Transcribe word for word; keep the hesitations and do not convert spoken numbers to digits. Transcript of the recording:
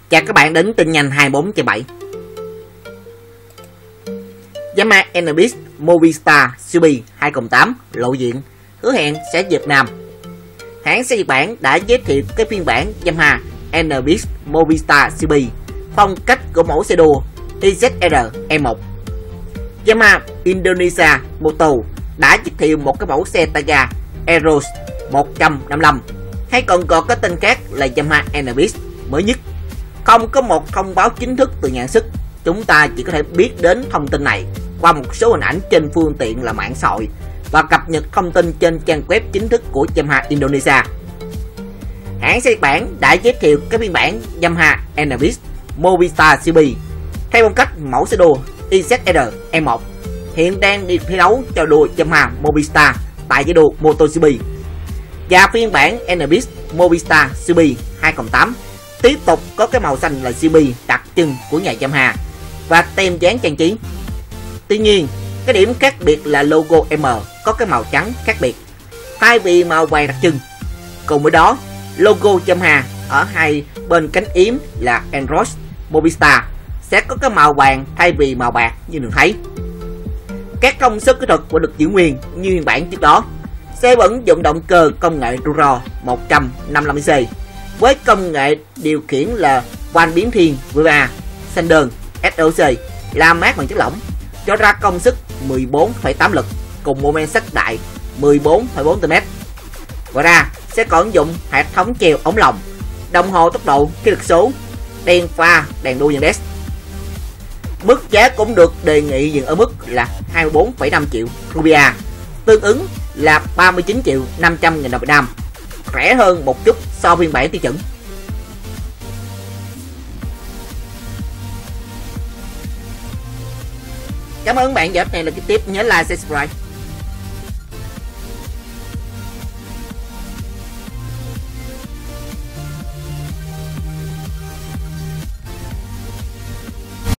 Chào các bạn đến tin nhanh hai mươi bốn trên bảy. Yamaha en bê Movistar xê bê hai không tám lộ diện, hứa hẹn sẽ Việt Nam. Hãng xe Nhật Bản đã giới thiệu cái phiên bản Yamaha en bê Movistar xê bê, phong cách của mẫu xe đua i zét rờ e một. Yamaha Indonesia Motor đã giới thiệu một cái mẫu xe tay ga Eros một trăm năm mươi lăm, hay còn gọi có tên khác là Yamaha en bê mới nhất. Không có một thông báo chính thức từ nhà sản xuất, chúng ta chỉ có thể biết đến thông tin này qua một số hình ảnh trên phương tiện là mạng xã hội và cập nhật thông tin trên trang web chính thức của Yamaha Indonesia. Hãng xe Nhật Bản đã giới thiệu cái phiên bản Yamaha en bê Movistar xê bê theo phong cách mẫu xe đua i zét rờ e một, hiện đang đi thi đấu cho đua Yamaha Movistar tại giải đua MotoGP. Và phiên bản en bê Movistar xê bê hai không tám tiếp tục có cái màu xanh là xê bê đặc trưng của nhà Yamaha và tem dán trang trí. Tuy nhiên, cái điểm khác biệt là logo M có cái màu trắng khác biệt thay vì màu vàng đặc trưng. Cùng với đó, logo Yamaha ở hai bên cánh yếm là Enros Movistar sẽ có cái màu vàng thay vì màu bạc như được thấy. Các công suất kỹ thuật vẫn được giữ nguyên như phiên bản trước đó. Xe vẫn dụng động cơ công nghệ Turo một trăm năm mươi lăm xê với công nghệ điều khiển là van biến thiên vê ba xanh đơn ét o xê la mát bằng chất lỏng, cho ra công suất mười bốn phẩy tám lực cùng mô men sắc đại mười bốn phẩy bốn newton mét. Ngoài ra sẽ còn ứng dụng hệ thống treo ống lồng, đồng hồ tốc độ kỹ thuật số, đèn pha, đèn đua dàn đét. Mức giá cũng được đề nghị dừng ở mức là hai mươi bốn phẩy năm triệu rupia, tương ứng là ba mươi chín triệu năm trăm nghìn đồng Việt Nam, rẻ hơn một chút so với phiên bản tiêu chuẩn. Cảm ơn bạn giờ này là cái tiếp, nhớ like, subscribe.